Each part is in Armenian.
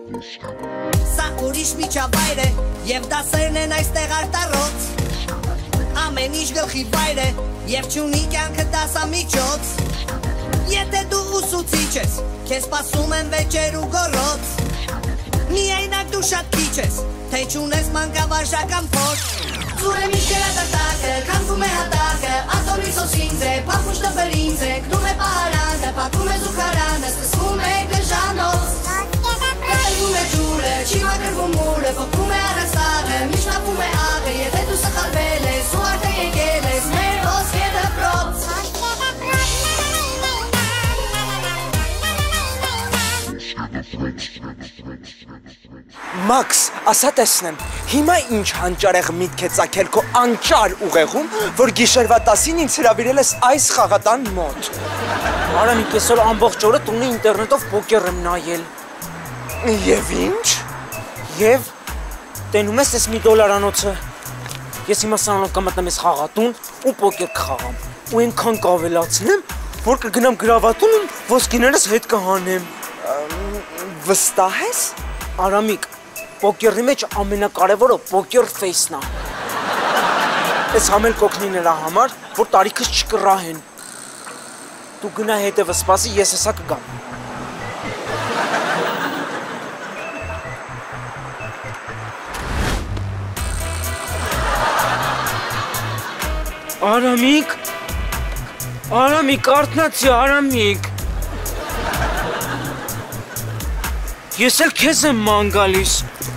Սա ուրիշ միջավայր է Եվ դասերն են այստեղ արտառոց Ամեն ինչ գլխի վայր է Եվ չունի կյանքը դասամիջոց Եթե դու ուսուցիչ ես Քեզ սպասում են վեճեր ու գոռոց Միայնակ դու շատ քիչ ես Թե չունես մանկավարժական փորձ Ծուրը միշտ գրադատակը Քանդվում է հատակը Ատորի սոսինձ է Պապուշ տպել ինձ է Կնում է պահարանը Պատում է զուգարանը Սկսվում է գժանոց Կտրվում է ջուրը Չի մակրվում մուրը Փոքվում է առաստաղը Միշտ ապում է աղը Եթե դու սխալվել ես Ու արդեն եկել ես Մեր ոսկե դպրոց Մաքս, ասա տեսնեմ, հիմա ինչ հանճարեղ միտք է ծագել քո անճար ուղեղում, որ գիշերվա 10-ին ինձ հրավիրել ես այս խաղատան մոտ։ Արամիկ, այսօր ամբողջ օրը տունի ինտերնետով պոկեր եմ նայել։ Եվ ինչ։ Եվ տենում ես այս $1 Ես հիմա սրանով կմտնեմ ես խաղատուն ու պոկեր կխաղամ։ Ու այնքան կավելացնեմ, որ կգնամ գրավատուն ու ոսկիներս հետ կհանեմ։ Վստահ ես։ Արամիկ, պոկերի մեջ ամենակարևորը պոկեր ֆեյսն է։ Այս համել կօգնի նրա համար, որ տարիքս չկռահեն։ Դու գնա հետևը սպասի, ես հեսա կգամ։ Արամիկ, արթնացի, Արամիկ։ Ես էլ քեզ եմ ման գալիս։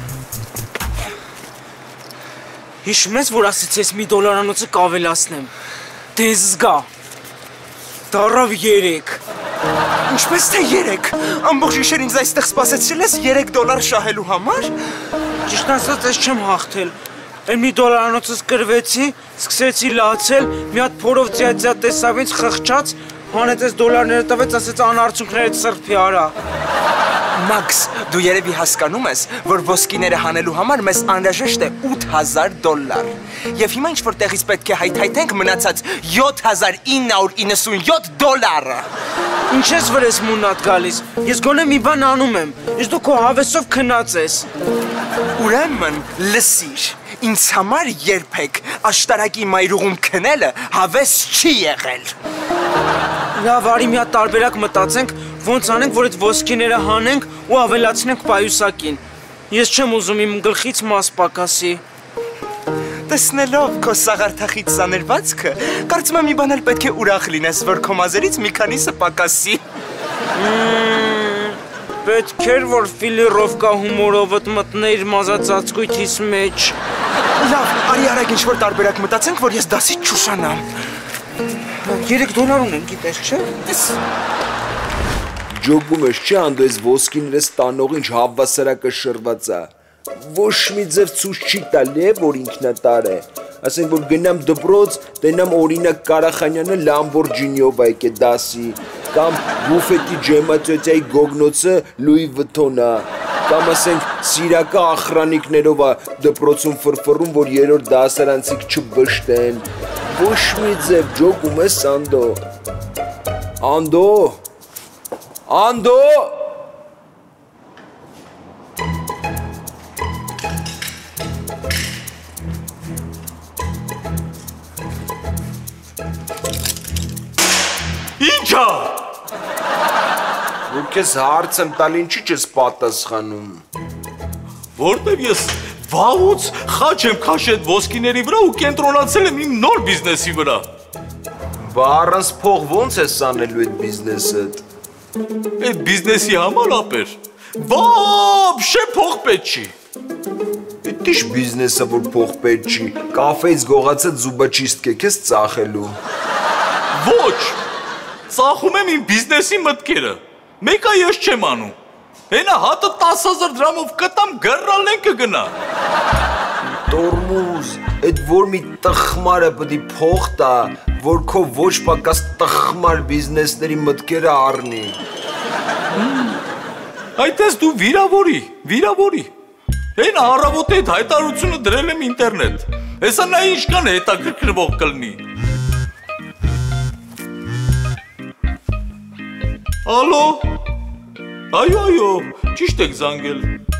Հիշում ես, որ ասեցի ես $1 կավելացնեմ։ Դե զգա։ Դառավ 3։ Ինչպես թե 3։ Ամբողջ գիշեր ինձ այստեղ սպասեցրել ես $3 շահելու համար։ Ճիշտ ասած, ես չեմ հաղթել։ Այն $1 կրվեցի, սկսեցի լացել, մի հատ փորով ձյա տեսավ ինձ խղճաց, հանեց այս դոլարները տվեց, ասեց անարցունքներդ սրբի արա։ Մաքս, դու երևի հասկանում ես, որ ոսկիները հանելու համար մեզ անհրաժեշտ է $8,000։ Եվ հիմա ինչ-որ տեղից պետք է հայթայթենք մնացած $7,997։ Ինչ ես վրես մունատ գալիս, ես գոնե մի բան անում եմ, ես դու քո հավեսով քնած ես։ Ուրեմն լսիր, ինձ համար երբեք աշտարակի մայրուղում քնելը հավես չի եղել։ Լավ, արի մի հատ տարբերակ մտածենք, ոնց անենք, որ այդ ոսկիները հանենք ու ավելացնենք պայուսակին։ Ես չեմ ուզում իմ գլխից մաս պակասի։ Տեսնելով քո սաղարթախից սաներվածքը, կարծում եմ մի բան էլ պետք է ուրախ լինես, որ քո մազերից մի քանիսը պակասի։ Պետք էր, որ ֆիլիրովկա հումորովդ մտնեիր մազածածկույթիս մեջ։ Լավ, արի արագ ինչ-որ տարբերակ մտածենք, որ ես դասից չուշանամ։ $3 ունեմ, գիտես, չէ՞։ Ջոգում ես, չէ՞ անդո ես ոսկիներս տանող ինչ հավասարակը շրված է։ Ոչ մի ձև ցույց չի տալի, որ ինքնատար է։ Ասենք, որ գնամ դպրոց, տենամ օրինակ Կարախանյանը Լամբորջինիով է եկե դասի, կամ բուֆետի ջեմատյոտյայի գոգնոցը Լուի Վթոնը, կամ ասենք Սիրակը ախրանիկներով է դպրոցում ֆրֆռում, որ երրորդ դասարանցիք չբշտեն։ Ոչ մի ձև ջոգում ես անդո։ Անդո։ Անդո։ Ինչա։ Որ քեզ հարց եմ տալ, ինչի չես պատասխանում։ Որտեւ ես վաղուց խաչ եմ քաշել ոսկիների վրա ու կենտրոնացել եմ իմ նոր բիզնեսի վրա։ Բա առանց փող ոնց ես անելու այդ բիզնեսը։ Այդ բիզնեսի համար ապեր։ Բաբշե փող պետք չի։ Այդ ի՞նչ բիզնեսը որ փող պետք չի։ Կաֆեից գողացած զուբաչիստկե քեզ ծախելու։ Ոչ։ Ծախում եմ իմ բիզնեսի մտքերը։ Մեկը ես չեմ անում։ Հենա հատը 10,000 դրամով կտամ գռալն են կգնա։ Տորմուզ, այդ որ մի տխմարը պետք է փող տա, որ քո ոչ պակաս տխմար բիզնեսների մտքերը առնի։ Այդպես դու վիրավորի։ Հենա առավոտի այդ հայտարարությունը դրել եմ ինտերնետ։ Հեսա նա ինչքան հետաքրքրվող կլինի։ Ալո։ Այո, ճիշտ եք զանգել։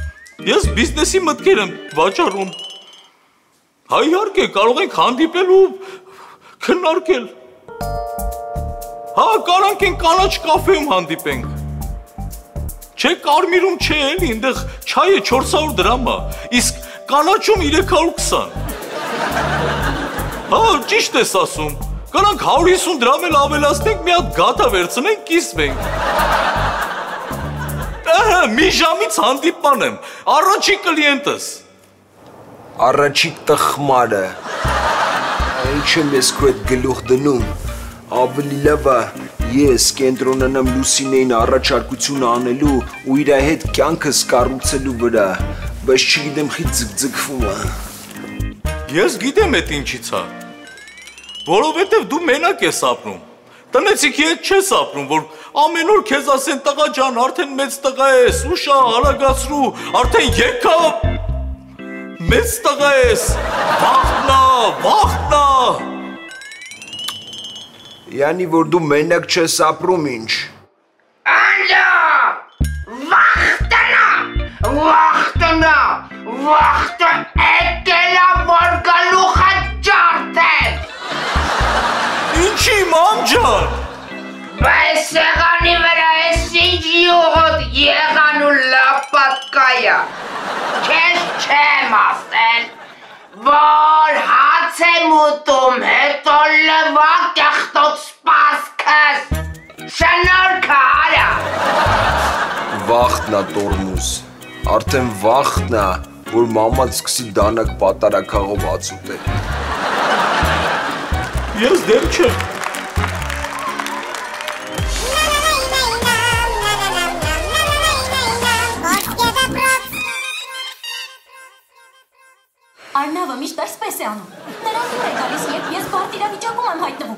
Ես բիզնեսի մտքեր եմ վաճառում։ Հա իհարկե կարող ենք հանդիպել ու քննարկել։ Հա կարանք են կանաչ կաֆեում հանդիպենք։ Չէ կարմիրում չէ էլի, այնտեղ չայը 400 դրամ է, իսկ կանաչում 320։ Հա ճիշտ ես ասում։ Կարանք 150 դրամ էլ ավելացնենք, մի հատ գաթա վերցնենք, կիսվենք։ Մի ժամից հանդիպման եմ, առաջի կլիենտս։ Առաջի տխմարը։ Ինչ եմ ես քո այդ գլուխ դնում։ Ավելի լավ է ես կենտրոնանամ Լուսինեին առաջարկություն անելու ու իր հետ կյանքս կառուցելու վրա, բայց չգիտեմ խի ձգձգվում է։ Ես գիտեմ այդ ինչից է։ Որովհետև դու մենակ ես ապրում։ Տնեցիքի հետ չես ապրում, որ ամեն օր քեզ ասեն տղա ջան, արդեն մեծ տղա ես, ուշա, արագացրու, արդեն եկա։ Մեծ տղա ես, վախտնա։ Յանի որ դու մենակ չես ապրում ինչ։ Ալո, վախտնա, եկելա որ գլուխը ջարդել։ Ինչի մամ ջան։ Բայց սեղանի վրա ես ինչ յուղոտ եղան ու լապատկայա։ Քեզ չեմ ասել, որ հաց եմ ուտում, հետո լվա կեղտոտ սպասքս։ Շնորհք արա։ Վախտնա տորմուզ, արդեն վախտնա, որ մաման սկսի դանակ պատարակաղով ացուտել։ Ես դեմ չեմ։ Արնավը միշտ այսպես է անում։ Նրան դուր է գալիս, երբ ես բարդ իրավիճակում եմ հայտնվում։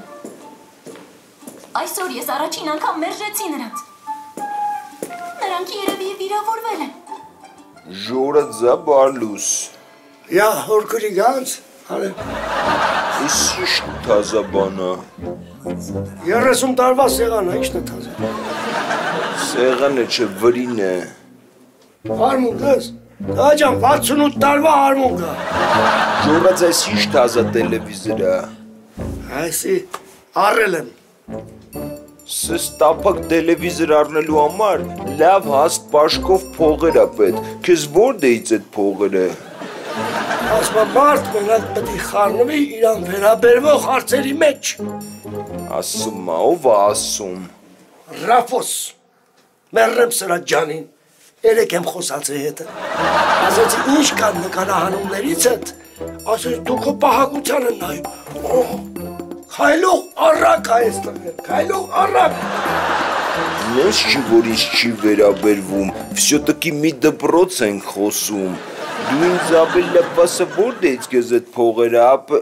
Այսօր ես առաջին անգամ մերժեցի նրանց։ Նրանք երևի վիրավորվել են։ Ժորadzա բարլուս։ Ja, հորքրի գանց, հալե։ Իս ինչ թազա բանա։ 30 տարվա սեղան է, ի՞նչն է թազա։ Սեղանը չէ, վրին է։ Արմունք ես։ Աջան 68 տարվա արմունք է։ Ժորadzա իս ինչ թազա տելևիզոր է։ Այսի առել եմ։ Սս տապակ տելևիզոր առնելու համար լավ հաստ պաշկով փողեր է պետք։ Քեզ որ դեից այդ փողերը։ Ասմա մարդ մենակ պետք է խառնվի իրան վերաբերվող հարցերի մեջ։ Ասում է, ով է ասում։ Ռաֆոս, մերրեմ սրա ջանին, երեք եմ խոսացի հետը։ Ասեցի ինչ կան նկարահանումներից հետ, ասեց դու քո պահակությանը նայում։ Քայլող առակ այս տղեր, քայլող առակ։ Նես չի, որ ինձ չի վերաբերվում, վսյոտակի մի դպրոց ենք խոսում։ Դու ինձ ապել լպասը որ դեից կեզ էդ փողերը,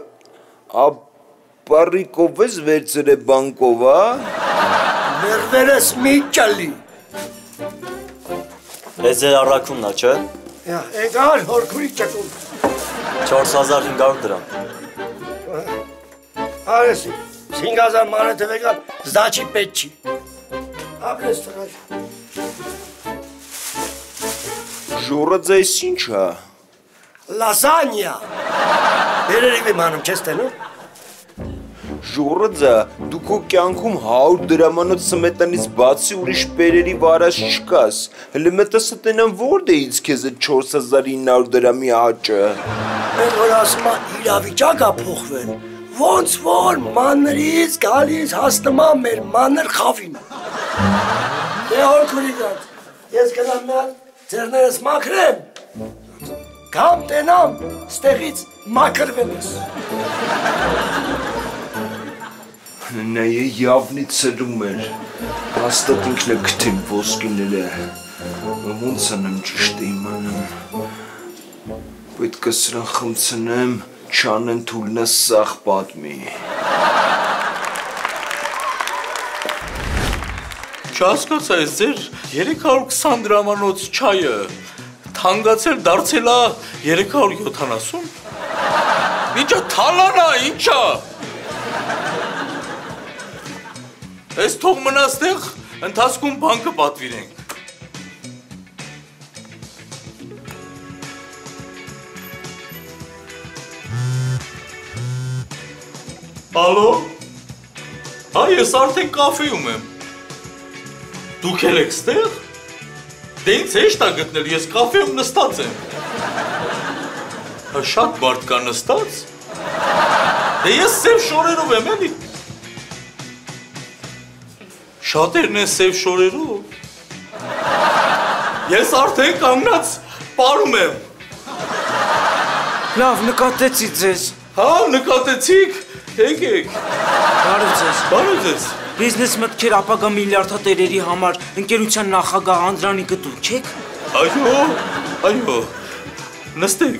ապարիկով ես վերցր է բանկով, Մերվերես մի ճալի։ Ես ձեր առակումն է, չէ։ Եկար հորքուրի ճկում։ 4500 դրամ։ Արեսի, 5000 մանեթևեկան զդաչի պետ չի։ Ապրես տղաշ։ Ժորadzա իս ինչ է։ Լազանյա։ Երերիվ եմ անում, չես տենում։ Ժորadzա, դու քո կյանքում 100 դրամանոց սմետանից բացի ուրիշ պերերի վարած չկաս։ Հլը մտասը տենան որ դեից քեզ այդ 4900 դրամի աճը։ Են որ ասում է իրավիճակ է փոխվել։ Ոնց որ մանրից գալիս հասնման մեր մանր խավին։ Դե հորքուրի գած, ես գնամ միան ձերներս մաքրեմ, կամ տենամ ստեղից մաքրվել ես։ Նա явնի ծրում էր, հաստատ ինքն է գտել ոսկիները, ոնց անեմ ճիշտ է իմանում, պետք է սրան խմցնեմ, չանեն թուլնա սաղ պատմի։ Չհասկացա ես ձեր 320 դրամանոց չայը թանկացել դարձել է 370։ Ինչա թալանա, ինչա։ Ես թող մնաց տեղ, ընթացքում բանկը պատվիրենք։ Ալո։ Հա, ես արդեն կաֆեում եմ։ Դուք եք ստեղ։ Դե ինձ հեշտ է գտնել, ես կաֆեում նստած եմ։ Հա, շատ մարդ կա նստած։ Դե ես սև շորերով եմ էլի։ Շատերն են սև շորերով։ Ես արդեն կանգնած պարում եմ։ Լավ, նկատեցի ձեզ։ Հա, նկատեցիք, եկեք։ Բարև ձեզ։ Բարև ձեզ։ Բիզնես մտքեր ապագա միլիարդատերերի համար ընկերության նախագահ Անդրանիկը դուք եք։ Այո, նստեք։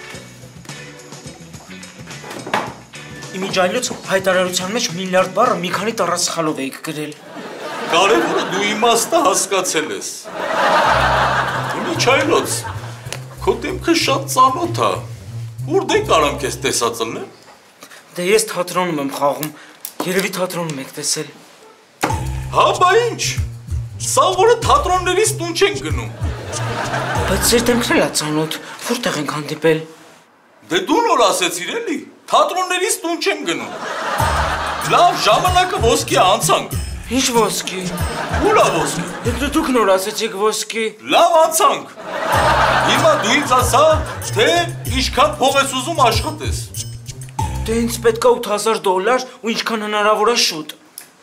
Իմիջայլոց հայտարարության մեջ միլիարդ բառը մի քանի տառասխալով էիք գրել։ Կարևորը դու իմաստը հասկացել ես։ Իմիջայլոց, քո դեմքը շատ ծանոթ է։ Ուր դե կարամ քեզ տեսած ելնեմ։ Դե ես թատրոնում եմ խաղում, երևի թատրոնում եք տեսել։ Հա, բա ինչ։ Սա որը թատրոններից տուն չեն գնում։ Բայց ձեր դեմքն էլ է ծանոթ, որտեղ ենք հանդիպել։ Դե դու նոր ասեցիր էլի, թատրոններից տուն չեմ գնում։ Լավ, ժամանակը ոսկի անցանք։ Ինչ ոսկի։ Ուր է ոսկի։ Դուք նոր ասեցիք ոսկի։ Լավ անցանք։ Հիմա դու ինձ ասա, թե ինչքան փող ես ուզում աշխատես։ Դե ինձ պետք է $8000 ու ինչքան հնարավոր է շուտ։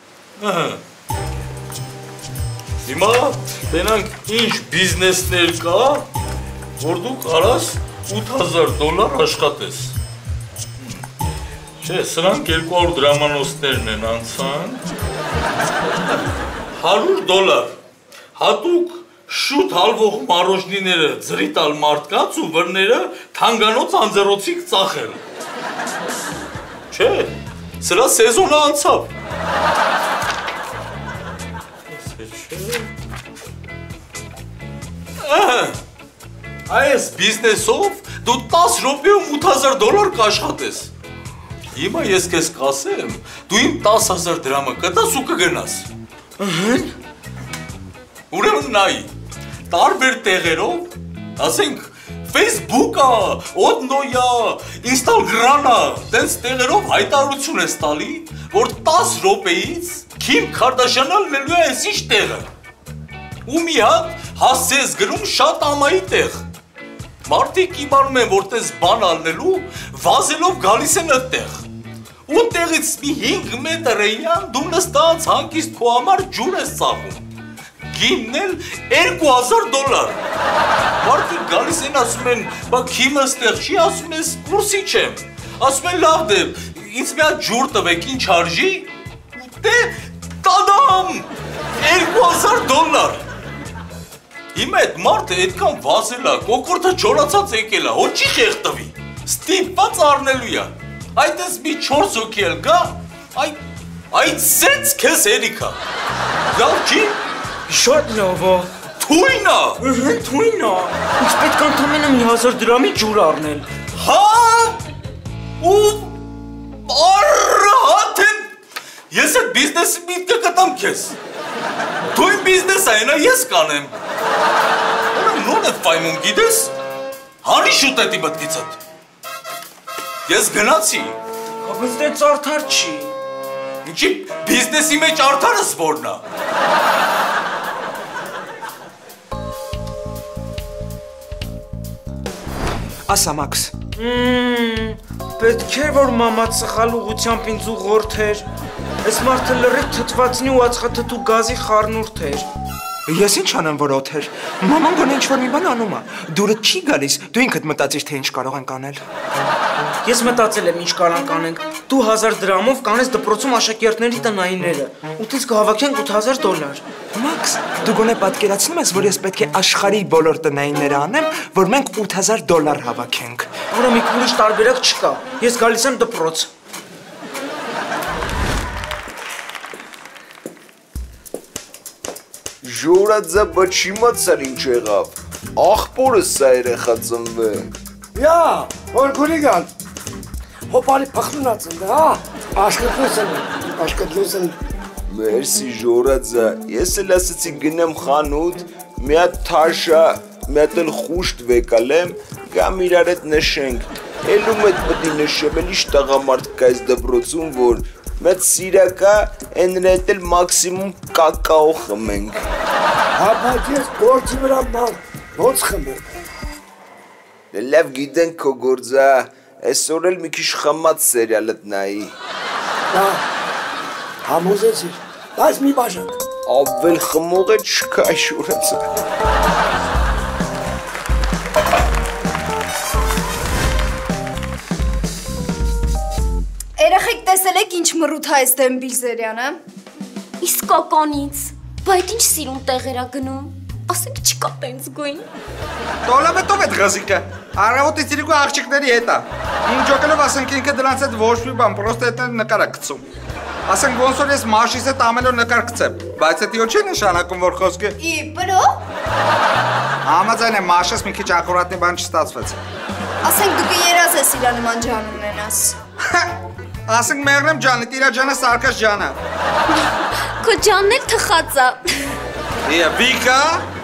Հիմա տենանք ինչ բիզնեսներ կա, որ դու կարաս $8000 աշխատես։ Չէ, սրանք 200 դրամանոցներն են անցան։ $100 հատուկ շուտ հալվող մարոժնիները ձրի տալ մարդկանց ու վրները թանգանոց անձեռոցիկ ծախել։ Չէ, սրա սեզոնը անցավ։ Այս բիզնեսով դու 10 րոպեում $8000 կաշխատես։ Հիմա ես քեզ կասեմ, դու իմ 10000 դրամը կտաս ու կգնաս։ Ուրեմն նայի, տարբեր տեղերով, ասենք Facebook-ը, Odno-ը, Instagram-ը, տենց տեղերով հայտարարություն ես տալի, որ 10 րոպեից Քիմ Քարդաշյանը լինելու է այս ինչ տեղը։ Ու մի հատ հասցես գրում շատ ամայի տեղ։ Մարդիկ իմանում են, որ տես բան ալնելու, վազելով գալիս են այդտեղ։ Ու տեղից մի 5 մետր էյան դու նստած հանգիստ քո համար ջուր ես ծախում։ Գինն էլ $2000։ Մարդիկ գալիս են ասում են, բա Քիմը ստեղ չի, ասում ես կուրսի չեմ։ Ասում են լավ դե, ինձ մի հատ ջուր տվեք, ինչ արժի։ Դե տադամ $2000։ Հիմա այդ մարդը այդքան վազել է, կոկորդը չորացած եկել է, հո չի խեղտվի։ Ստիպված առնելու է։ Այդ ես մի 4 հոգի էլ գա, այդ սենց քեզ հերիքա։ Լավ չի։ Շատ լավ է։ Թույն է։ Թույն է։ Ինձ պետք է ընդամենը 1000 դրամի ջուր առնել։ Հա։ Ու առհատ ես այդ բիզնեսի միտքը կտամ քեզ։ Դու իմ բիզնեսը այնա ես կանեմ։ Նոր է ֆայմում գիտես։ Հարի շուտ է դի մտքիցդ։ Ես գնացի։ Բայց դե արդար չի։ Ինչի բիզնեսի մեջ արդարս որն է։ Ասա Մաքս։ Պետք է որ մամաց սխալ ուղությամբ ինձ ուղղորդեր։ Այս մարդը լրիվ թթվածնի ու ածխաթթու գազի խառնուրդ էր։ Ես ինչ անեմ որ օթեր։ Մաման գոնե ինչ-որ մի բան անում է։ Դուրը չի գալիս։ Դու ինքդ մտածիր թե ինչ կարող ենք անել։ Ես մտածել եմ ինչ կարանք անենք։ Դու 1000 դրամով կանես դպրոցում աշակերտների տնայինները։ Ու դից կհավաքենք $8000։ Մաքս, դու գոնե պատկերացնում ես, որ ես պետք է աշխարհի բոլոր տնայինները անեմ, որ մենք $8000 հավաքենք։ Ուրեմն ուրիշ տարբերակ չկա։ Ես գալիս եմ դպրոց։ Ժորաձա բաչի մացար ինչ եղավ։ Աղբորս սա երեխա ծնվենք։ Յա, որ գուրիգան։ Հոպարի փախնացն դա, աշկատլուսն։ Մերսի Ժորաձա, ես էլ ասացի գնեմ խանութ, մի հատ թաշա, մի հատ էլ խուշտ վեկալեմ, գամ իրար հետ նշենք։ Էլում էդ պտի նշեմ, էլ իշ տաղամարդ կա այս դպրոցում, որ մեծ սիրակա էնրա հետ էլ մաքսիմում կակաո խմենք։ Հա, բայց ես գործի վրա մալ, ոնց խմեմ։ Լավ գիտենք քո գործը, այսօր էլ մի քիչ խմած սերիալդ նայի։ Դա, համոզեցիր, բայց մի բաժակ։ Ավել խմող է չկա շուրացը։ Երեխեք տեսել եք ինչ մռութ է այս Դեմբիլզերյանը։ Իսկ կականից, բայց ինչ սիրուն տեղեր է գնում։ Ասեք չկա տենց գույն։ Տոլամետով էդ գազիկը։ Առավոտից իրիկու աղջիկների հետ է։ Ինչ ջոկելով ասենք ինքը դրանց հետ ոչ մի բան, պրոստը հետ նկար է գցում։ Ասենք ոնց որ ես մաշիս հետ ամեն օր նկար գցեմ, բայց դա ոչ է նշանակում որ խոսքը։ Ի բրո։ Համաձայն եմ մաշես մի քիչ ակուրատնի բան չստացվեց։ Ասենք դուք երազ ես իրա նման ջան ունենաս։ Ասենք Մեղրեմ ջանը, Տիրա ջանը, Սարգիս ջանը։ Քո ջանն էլ թխած է։ Վիկա։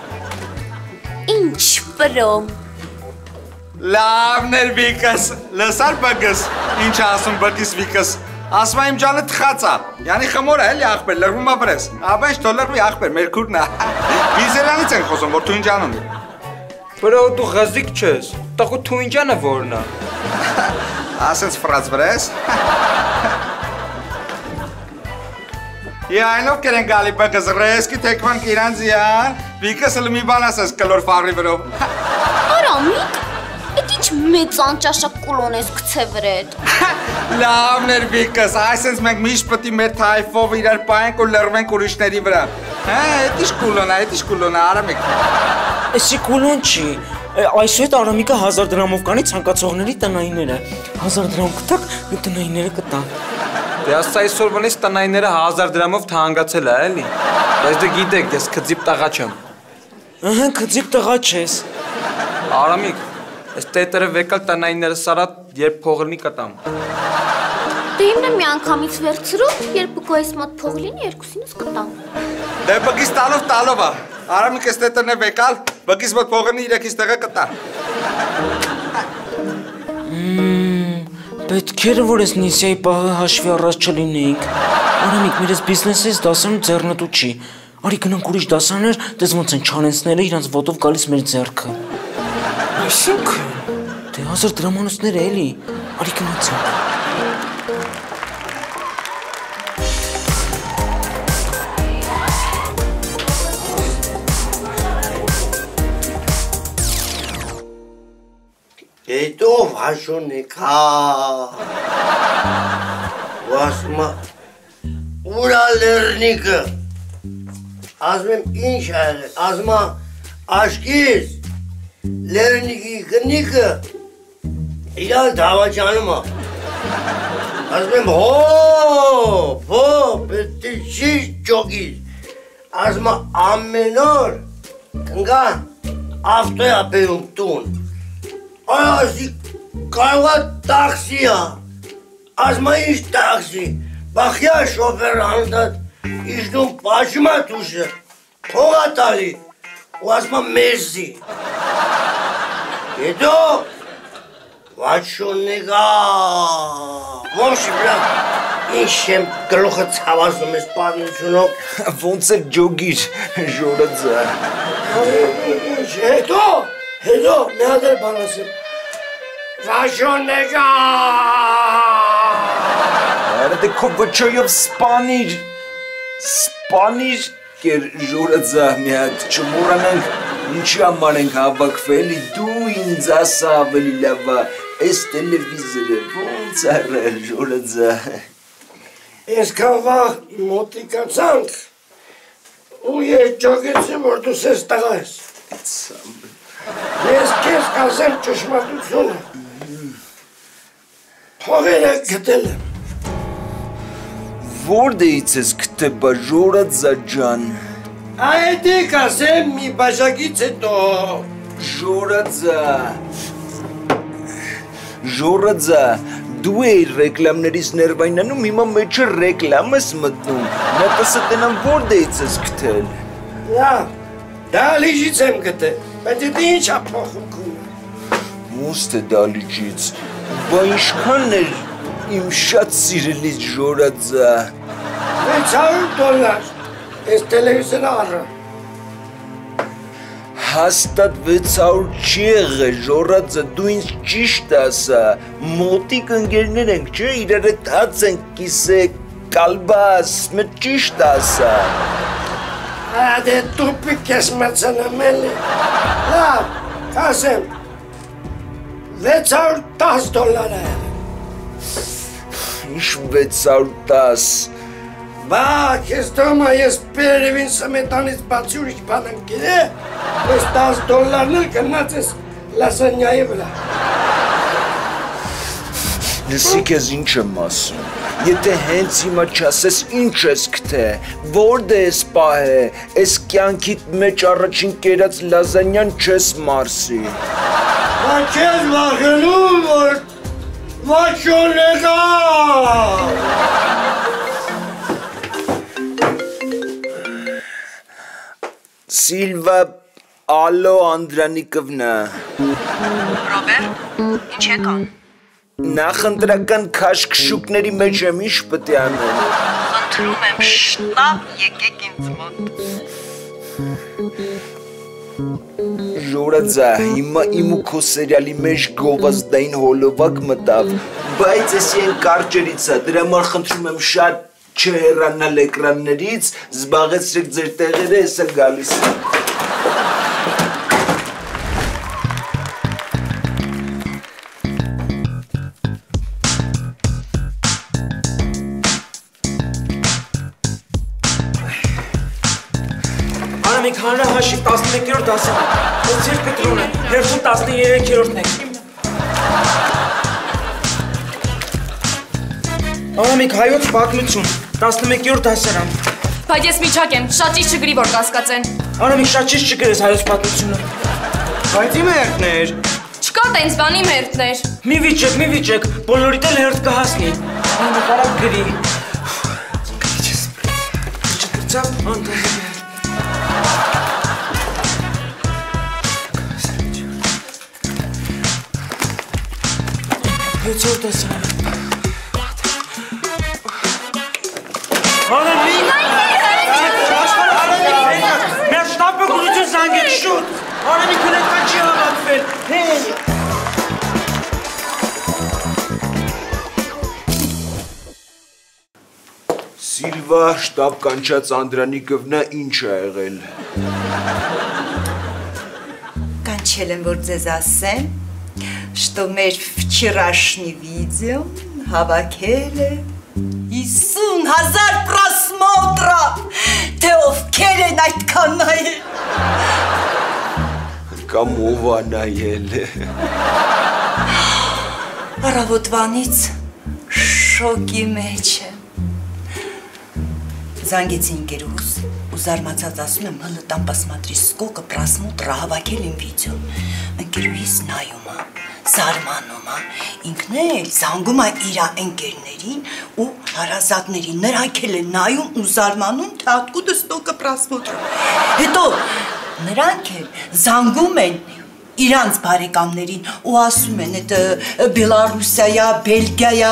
Ինչ բրո։ Լավներ Վիկաս, լսար բգս։ Ինչ ասում բգիս Վիկաս։ Ասում եմ ջանը թխած է։ Յանի խմոր է էլի ախպեր, լրվում է վրես։ Աբա ինչ դոլարվի ախպեր, մեր քուրն է։ Վիզելյանից են խոսում, որ թույն ջան ունի։ Բրո դու ղազիկ չես, տղու թույն ջանը որն է։ Ասենց ֆրազ վրես։ Այնով կերեն գալի բգս ռեսկի թեկվան կիրանձիան, Վիկաս էլ մի բան ասես կլոր ֆարի վրով։ Արամիկ, էդ ինչ մեծ անճաշակ կուլոն ես գցե վրեդ։ Լավներ Վիկաս, այսենց մենք միշտ պտի մեր թայֆով իրար պայենք ու լրվենք ուրիշների վրա։ Էդ ինչ կուլոն է, էդ ինչ կուլոն է, Արամիկ։ Էսի կուլոն չի, այսուհետ Արամիկը 1000 դրամով կանի ցանկացողների տնայինները, 1000 դրամ կտակ ու տնայինները կտան։ Դե ասա այսօր բնես տնայինները 1000 դրամով թահանգացել է, էլի։ Բայց դե գիտեք, ես քծիպ տղա չեմ։ Ահա, քծիպ տղա չես։ Արամիկ, այս տետերը վեկալ տնայինները սարատ, երբ փողլնի կտամ։ Դե իմն է մի անգամից վերցրու, երբ քո այս մոտ փող լինի, երկուսինս կտամ։ Դե բգիս տալով է։ Արամիկ այս տետերն է վեկալ, բգիս մոտ փողլնի 3-ից տեղը կտա։ Պետք էր որ ես Նիսիայի պահը հաշվի առած չլինեինք։ Արամիկ, մեր ես բիզնեսից դասանում ձեռնտու չի։ Արի գնանք ուրիշ դասաներ, դες ոնց են չանենցները իրանց ոտով գալիս մեր ձեռքը։ Այսինքն, դե 1000 դրամանոցներ է էլի, արի գնացինք։ Հետո հաշոնեք, ասմա, ուրա լերնիկը, ասմ եմ ինչ այրել, ասմա, աշկիս, լերնիկի կնիկը, իրալ դավաճանում է, ասմ եմ պետք է չի ճոգիս, ասմա ամեն օր, կնգա ավտոյա բերում տուն, Այսի կարողա տաքսի է, ասմա ինչ տաքսի, բախյա շոֆեր հանդատ, իշնում պաշումա տուշը, փողա տալի, ու ասմա մերզի։ Հետո, վաչոննեգա, ոնշի բրա, ինչ եմ գլուխը ծավազում ես պատմությունով։ Ոնց է ջոգիր, ժորըձը։ Հետո, մի հատեր բան ասեմ, վաշոննեգա։ Արա դե քո վճոյով սպանիր կեր ժորըձը մի հատ չմորանանք, ինչի համար ենք հավաքվել, դու ինձ ասա ավելի լավա, այս տելևիզորը ոնց առել ժորըձը։ Ես կավաղ մոտիկացանք, ու ես ճոգեցի, որ դու սես տղա ես։ Ես կեզ կասեմ ճշմարտությունը, փողերը գտել եմ։ Որտեղից ես գտել ժորըձը ջան։ Այդի կասեմ մի բաժակից հետո։ Ժորըձը, դու էիր ռեկլամներից ներվայնանում, հիմա մեջը ռեկլամ ես մտնում, նետասը տնամ որտեղից ես գտել։ Լավ, դալիջից եմ գտել, բայց դա ինչ է փոխում։ Ոստ է դալիջից, Բա ինչքան էր իմ շատ սիրելի ժորածը։ $600, այս տելևիզորը առը։ Հաստատ 600 չի եղել, ժորածը, դու ինձ ճիշտ ասա, մոտիկ ընկերներ ենք, չէ, իրար հետ հաց ենք կիսեք, կալբաս, մը ճիշտ ասա։ Դե տուպիկ ես մծնում էլի։ Լավ, ասեմ, $610 է։ Ինչ 610։ Բա, քեզ դոմա ես պերևին սմետանից բացի ուրիշ բան եմ գիրե, ես $10 էլ կնած ես լասանյայի վրա։ Լսի քեզ ինչ եմ ասում, եթե հենց հիմա չասես ինչ ես գթե, որտե ես պահե, ես կյանքիդ մեջ առաջին կերած լազանյան չես մարսի։ Բա քեզ վախենում, որ վաչոլեգա։ Սիլվա, ալո Անդրանիկովնա։ Ռոբեր, ինչ եկան։ Նախընտրական քաշքշուկների մեջ եմ, ինչ պետք է անեմ։ Խնդրում եմ, շտապ եկեք ինձ մոտ։ Ժորածա, հիմա իմ ու քո սերիալի մեջ գովազդային հոլովակ մտավ, բայց ես են կարճերից է, դրա համար խնդրում եմ շատ չհեռանալ էկրաններից, զբաղեցրեք ձեր տեղերը, ես էլ գալիս եմ։ Անամիկ հանրահաշիվ 11-րդ դասարան, ոցիր կտրունը, հերթում 13-րդն եք։ Անամիկ հայոց պատմություն, 11-րդ դասարան։ Բայց ես միջակ եմ, շատ ճիշտ չգրի, որ կասկածեն։ Անամիկ շատ ճիշտ չգրես հայոց պատմությունը։ Բայց իմ հերթներ։ Չկա տենց բան իմ հերթներ։ Մի վիճեք, բոլորիդ էլ հերթ կհասնի։ Անամիկ արագ գրի։ Չգրծավ, անտահել։ Հեցոր դասարան։ Անամիկ! Մեր շտապը գուրություն զանգեք շուտ։ Անամիկ քնետքան չի հավատվել։ Հեյ։ Սիլվա, շտապ կանչած Անդրանիկովնա ինչ է եղել։ Կանչել եմ, որ ձեզ ասեմ, что մեր вчерашний видео հավաքել է 50,000 просмотров, թե ովքեր են այդքան նայել։ Կամ ով է նայել։ Առավոտվանից շոկի մեջ եմ։ Զանգեցի ընկերուհուս ու զարմացած ասում եմ հլը там посмотри, сколько просмотров հավաքել իմ վիդեո։ Ընկերուհիս նայում է, զարմանում է, ինքն էլ զանգում է իր ընկերներին ու հարազատներին, նրանք էլ են նայում ու զարմանում, թե откуда столько просмотров։ Հետո նրանք էլ զանգում են իրանց բարեկամներին ու ասում են, այդ Բելարուսիա, Բելգիա,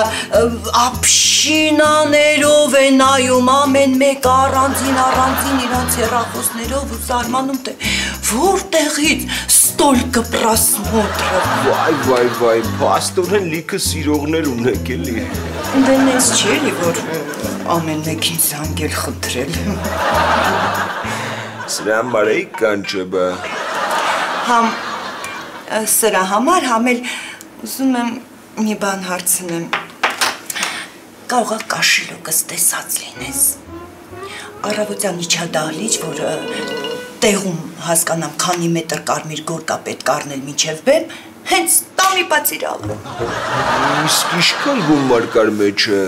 ապշինաներով են նայում, ամեն մեկ առանձին իրանց հեռախոսներով ու զարմանում, թե որտեղից ստոլկը просмотров։ Վայ, փաստորեն լիքը սիրողներ ունեք էլի։ Դե նենց չի էլի, որ ամեն մեկին զանգել խնդրել։ Սրա համար էի կանչեբը։ Համ սրա համար համել ուզում եմ մի բան հարցնեմ։ Կարող է կաշիլոկս տեսած լինես։ Առավոտյան իջադահլիճ, որ տեղում հասկանամ քանի մետր կարմիր գորգա պետք առնել մինչև բեմ, հենց տամի բացիրալ։ Իսկ ինչքան գումար կար մեջը։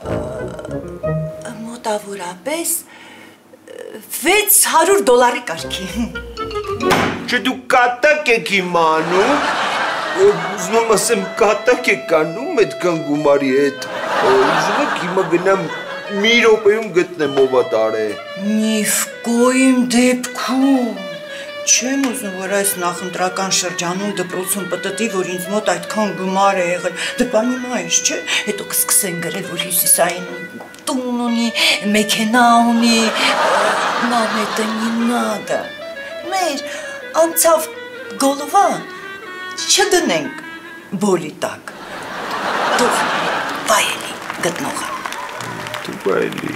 Մոտավորապես $600 կարգի։ Չէ դու կատակ եք իմանում, ուզում եմ ասեմ կատակ եք կանում այդքան գումարի հետ, ուզում եք հիմա գնամ մի րոպեում գտնեմ ով է տարե։ Մի վկոյիմ դեպքում, Չեմ ուզում, որ այս նախընտրական շրջանում դպրոցում պտտի, որ ինձ մոտ այդքան գումար է եղել։ Դե բանի մայր, չէ՞, հետո կսկսեն գրել, որ Հյուսիսային տուն ունի, մեքենա ունի, нам это не надо։ Մեր անցավ գոլովա չդնենք բոլի տակ։ Դու բայելի գտնողը։ Դու բայելի։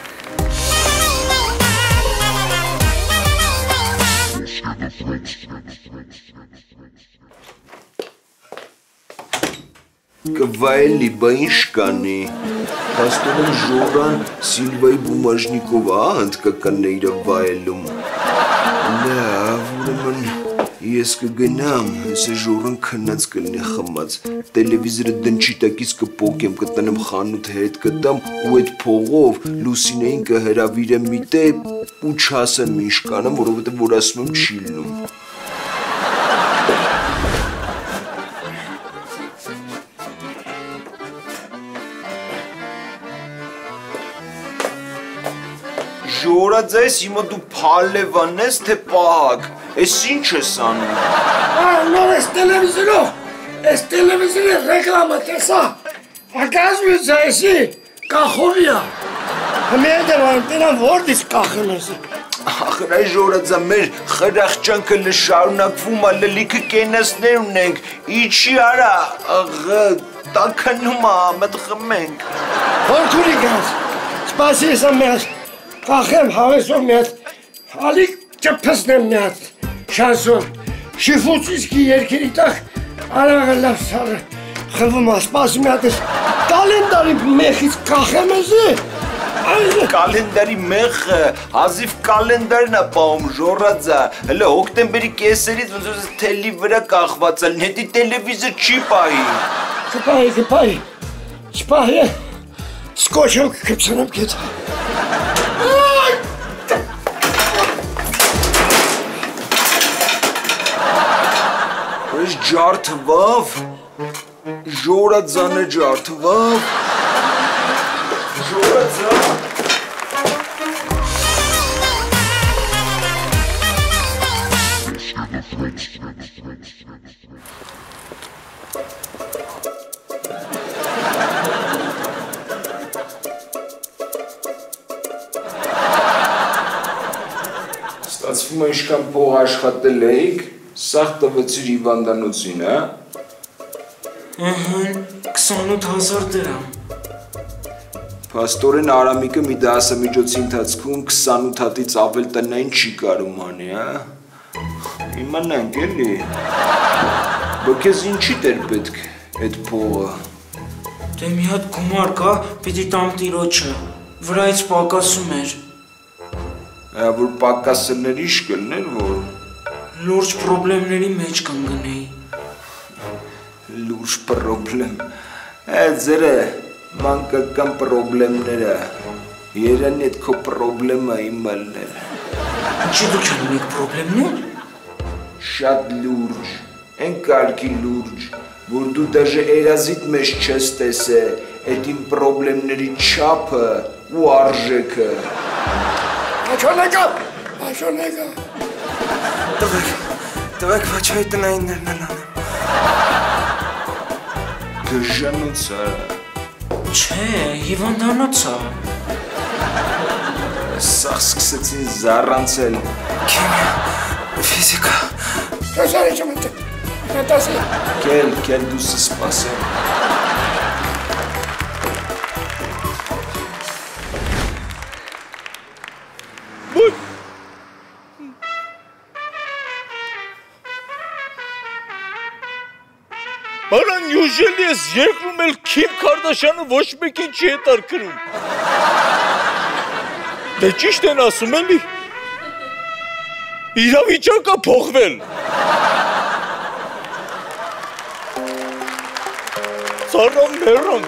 Կվայելի, բա ինչ կանի, հաստորեն ժորան Սիլվայի բումաժնիկով հանդկականն է իրա վայելում։ Լավ, ուրեմն ես կգնամ, ես է ժորան քնած կլնի խմած, տելևիզորը դնչի տակից կպոկեմ, կտնեմ խանութ հետ կտամ ու այդ փողով Լուսինեին կհրավիրեմ մի տե ու չասեմ ինչ կանեմ, որովհետև որ ասում եմ չի լնում։ Ժորաձայս հիմա դու փալևան ես, թե պահակ, ես ինչ ես անում։ Նոր ես տելևիզորի ռեկլամը տեսա, ակազվիցա եսի, կախովիա, հմետ եմ անտենան որդից կախեմ եսի։ Ախր այ ժորաձա մեր խրախճանքը լշարունակվում ա լլիքը կենասներ ունենք, իչի արա, աղը, տականում ա, մտ խմենք։ Որքուրի գանց, սպասի ես ամեած, կախեմ հավեսով մի հատ, ալիք ճպսնեմ մի հատ, շանսոն, շիֆուցիսկի երկերի տակ, արաղը լավ սարը, խլվում ա, սպասի մի հատ ես, կալենդարի մեխից կախեմ եզի, Կալենդարի մեխը, հազիվ կալենդարն ա պահում ժորաձա, հլը հոկտեմբերի կեսերից ոնց որ թելի վրա կախված ա, հետի տելևիզոր չի պահի։ Կպահի, չպահի, սկոչով կպցնեմ կետ։ Ես ջարդվավ, ժորաձանը ջարդվավ, ժորաձա։ Ստացվում է ինչքան փող աշխատել էիք, սաղ տվեցիր հիվանդանոցին, հա? 28,000 դրամ։ Փաստորեն Արամիկը մի դասամիջոցի ընթացքում 28 հատից ավել տնային չի կարում անի, հա? Իմանանք էլի։ Բա քեզ ինչի դեր պետք այդ փողը։ Դե մի հատ գումար կա, պիտի տամ տիրոջը, վրայից պակասում էր։ Որ պակասներ ինչ կլներ, որ։ Լուրջ պրոբլեմների մեջ կընկնեի։ Լուրջ պրոբլեմ։ Ձերը մանկական պրոբլեմները։ Երանի այդ քո պրոբլեմը իմ ալներ։ Ինչի դուք ունեք պրոբլեմներ։ Շատ լուրջ, են կարգի լուրջ, որ դու դաժե երազիդ մեջ չես տեսե այդ իմ պրոբլեմների չափը ու արժեքը։ Աշոնեկա։ Տվեք վաչայի տնայիններն են անեմ։ Դժանոց արա։ Չէ, հիվանդանոց ա։ Սաղ սկսեցին զառանցել։ Քիմիա, ֆիզիկա։ Կասարի չմնտե, նետասի։ Կել դու սպասեմ։ Բարան յուժելի ես երկրում էլ Քիմ Քարդաշյանը ոչ մեկին չի հետարքրում։ Դե ճիշտ են ասում էլի։ Իրավիճակը փոխվել։ Ծառան մեռանք։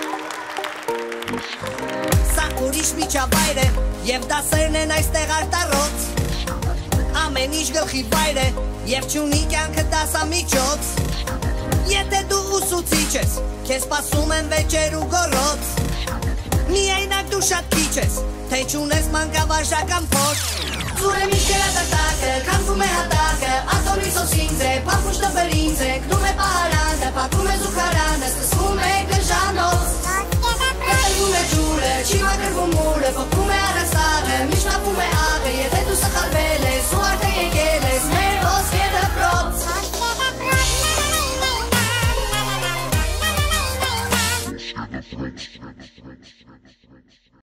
Սա ուրիշ միջավայր է, և դասերն են այստեղ արտառոց։ Ամեն ինչ գլխի վայր է, և չունի կյանքը դասամիջոց։ Եթե դու ուսուցիչ ես, քեզ սպասում են վեճեր ու գոռոց։ Միայնակ դու շատ քիչ ես, թե չունես մանկավարժական փորձ։ Ձուրը միշտ գրատակը, քանդվում է հատակը, ինձ եկնում է պարանը, փակում է զուգարանը, սկսվում է